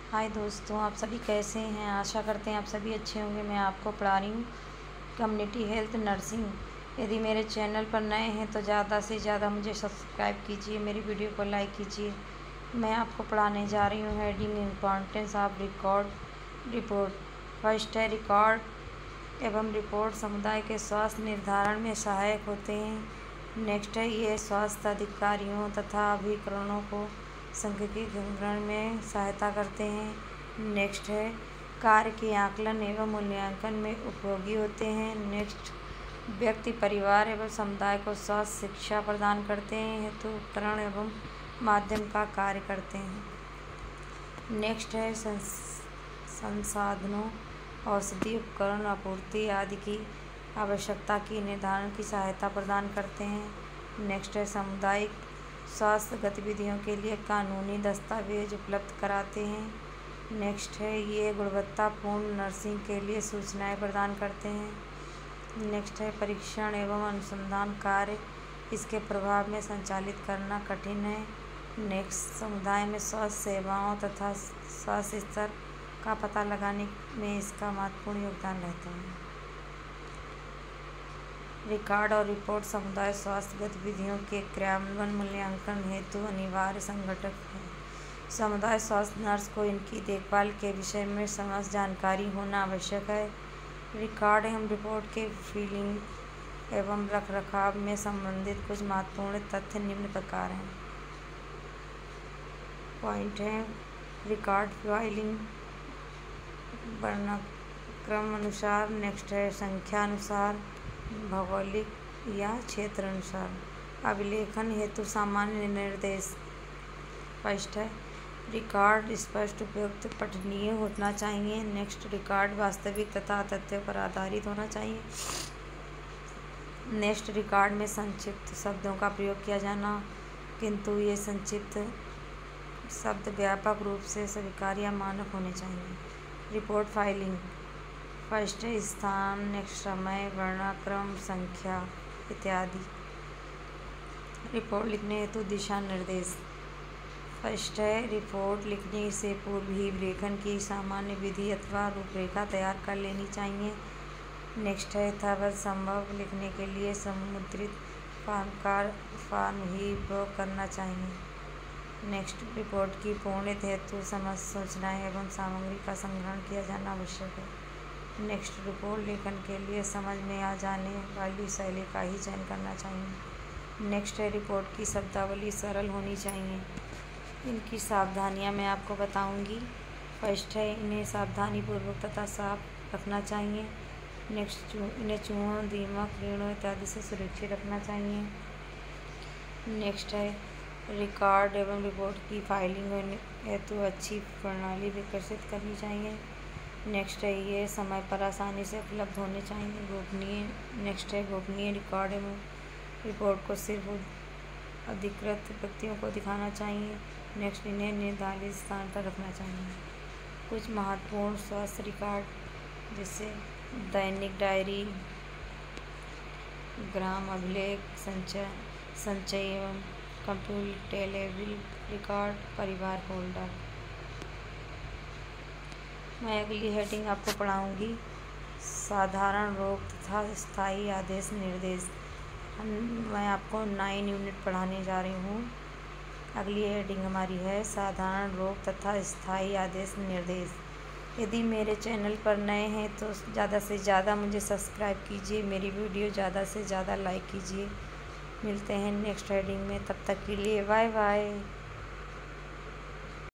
हाय दोस्तों, आप सभी कैसे हैं। आशा करते हैं आप सभी अच्छे होंगे। मैं आपको पढ़ा रही हूँ कम्युनिटी हेल्थ नर्सिंग। यदि मेरे चैनल पर नए हैं तो ज़्यादा से ज़्यादा मुझे सब्सक्राइब कीजिए, मेरी वीडियो को लाइक कीजिए। मैं आपको पढ़ाने जा रही हूँ heading importance of record report. First है, रिकॉर्ड एवं रिपोर्ट समुदाय के स्वास्थ्य निर्धारण में सहायक होते हैं। नेक्स्ट है, ये स्वास्थ्य अधिकारियों तथा अभिकरणों को सांख्यिकीकरण में सहायता करते हैं। नेक्स्ट है, कार्य के आकलन एवं मूल्यांकन में उपयोगी होते हैं। नेक्स्ट, व्यक्ति, परिवार एवं समुदाय को स्वास्थ्य शिक्षा प्रदान करते हैं हेतु उपकरण एवं माध्यम का कार्य करते हैं। नेक्स्ट है, संसाधनों, औषधि, उपकरण, आपूर्ति आदि की आवश्यकता की निर्धारण की सहायता प्रदान करते हैं। नेक्स्ट है, सामुदायिक स्वास्थ्य गतिविधियों के लिए कानूनी दस्तावेज उपलब्ध कराते हैं। नेक्स्ट है, ये गुणवत्तापूर्ण नर्सिंग के लिए सूचनाएं प्रदान करते हैं। नेक्स्ट है, परीक्षण एवं अनुसंधान कार्य इसके प्रभाव में संचालित करना कठिन है। नेक्स्ट, समुदाय में स्वास्थ्य सेवाओं तथा स्वास्थ्य स्तर का पता लगाने में इसका महत्वपूर्ण योगदान रहता है। रिकॉर्ड और रिपोर्ट समुदाय स्वास्थ्य गतिविधियों के क्रियान्वयन मूल्यांकन हेतु अनिवार्य संघटक है। समुदाय स्वास्थ्य नर्स को इनकी देखभाल के विषय में समस्त जानकारी होना आवश्यक है। रिकॉर्ड एवं रिपोर्ट के फिलिंग एवं रखरखाव में संबंधित कुछ महत्वपूर्ण तथ्य निम्न प्रकार हैं। पॉइंट है, रिकॉर्ड फाइलिंग वर्णक्रम अनुसार। नेक्स्ट है, संख्या अनुसार, भौगोलिक या क्षेत्र अनुसार। अभिलेखन हेतु सामान्य निर्देश। फर्स्ट है, रिकॉर्ड स्पष्ट, उपयुक्त, पठनीय होना चाहिए। नेक्स्ट, रिकॉर्ड वास्तविक तथा तथ्यों पर आधारित होना चाहिए। नेक्स्ट, रिकॉर्ड में संक्षिप्त शब्दों का प्रयोग किया जाना, किंतु ये संक्षिप्त शब्द व्यापक रूप से स्वीकार्य या मानक होने चाहिए। Report filing. फर्स्ट है, स्थान, नेक्स्ट समय, वर्णाक्रम, संख्या इत्यादि। रिपोर्ट लिखने हेतु दिशा निर्देश। फर्स्ट है, रिपोर्ट लिखने से पूर्व ही लेखन की सामान्य विधि अथवा रूपरेखा तैयार कर लेनी चाहिए। नेक्स्ट है, यथावत संभव लिखने के लिए समुद्रित फॉर्म ही उपयोग करना चाहिए। नेक्स्ट, रिपोर्ट की पूर्णता हेतु समस्त सूचनाएं एवं सामग्री का संग्रहण किया जाना आवश्यक है। नेक्स्ट, रिपोर्ट लेखन के लिए समझ में आ जाने वाली शैली का ही चयन करना चाहिए। नेक्स्ट है, रिपोर्ट की शब्दावली सरल होनी चाहिए। इनकी सावधानियां मैं आपको बताऊंगी। फर्स्ट है, इन्हें सावधानीपूर्वक तथा साफ रखना चाहिए। नेक्स्ट, इन्हें चूहों, दीमक, कीड़ों इत्यादि से सुरक्षित रखना चाहिए। नेक्स्ट है, रिकॉर्ड एवं रिपोर्ट की फाइलिंग हेतु अच्छी प्रणाली विकसित करनी चाहिए। नेक्स्ट है, ये समय पर आसानी से उपलब्ध होने चाहिए। गोपनीय। नेक्स्ट है, गोपनीय रिकॉर्ड एवं रिपोर्ट को सिर्फ अधिकृत व्यक्तियों को दिखाना चाहिए। नेक्स्ट, इन्हें निर्धारित स्थान पर रखना चाहिए। कुछ महत्वपूर्ण स्वास्थ्य रिकॉर्ड जैसे दैनिक डायरी, ग्राम अभिलेख, संचय एवं कंप्यूटेबल रिकॉर्ड, परिवार फोल्डर। मैं अगली हेडिंग आपको पढ़ाऊंगी साधारण रोग तथा स्थायी आदेश निर्देश। मैं आपको 9 यूनिट पढ़ाने जा रही हूँ। अगली हेडिंग हमारी है साधारण रोग तथा स्थायी आदेश निर्देश। यदि मेरे चैनल पर नए हैं तो ज़्यादा से ज़्यादा मुझे सब्सक्राइब कीजिए, मेरी वीडियो ज़्यादा से ज़्यादा लाइक कीजिए। मिलते हैं नेक्स्ट हेडिंग में, तब तक के लिए बाय बाय।